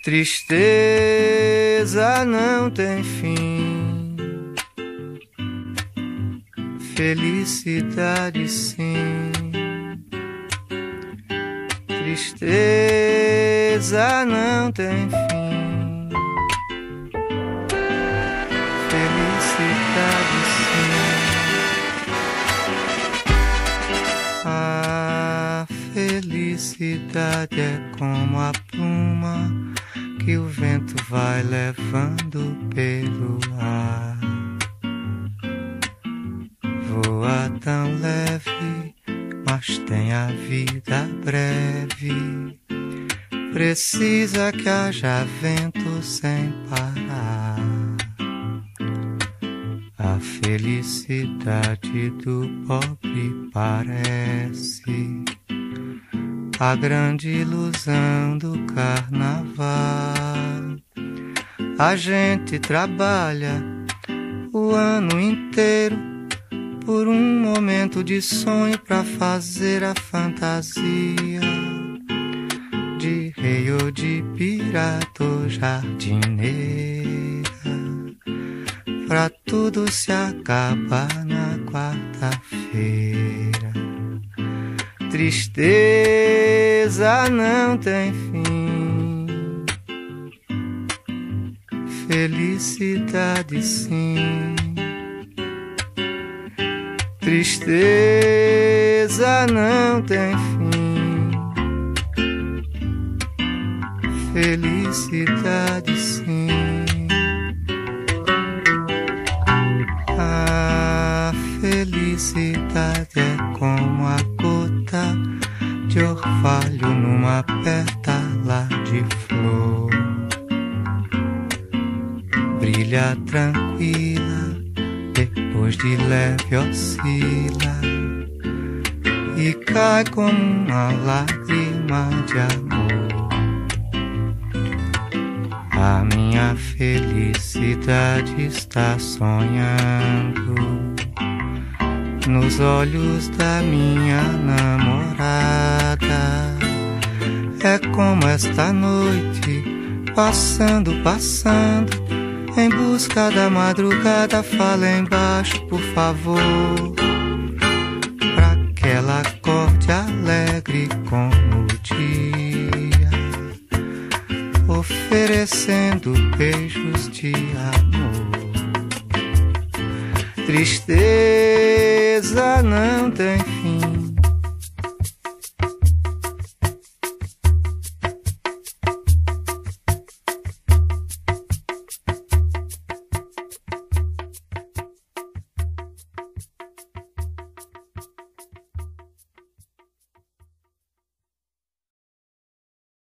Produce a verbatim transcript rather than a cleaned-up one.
Tristeza não tem fim, felicidade sim. Tristeza não tem fim, felicidade sim. A felicidade é como a pluma que o vento vai levando pelo ar. Voa tão leve, mas tem a vida breve. Precisa que haja vento sem parar. A felicidade do pobre parece a grande ilusão do carnaval. A gente trabalha o ano inteiro por um momento de sonho pra fazer a fantasia de rei ou de pirata ou jardineira, pra tudo se acabar na quarta-feira. Tristeza não tem fim, felicidade sim. Tristeza não tem fim, felicidade sim. A felicidade é como a gota de orvalho numa pétala de flor. Brilha tranquila, depois de leve oscila e cai como uma lágrima de amor. A minha felicidade está sonhando nos olhos da minha namorada. É como esta noite, passando, passando, em busca da madrugada. Fala embaixo, por favor, pra que ela acorde alegre como o dia, oferecendo beijos de amor. Tristeza não tem fim,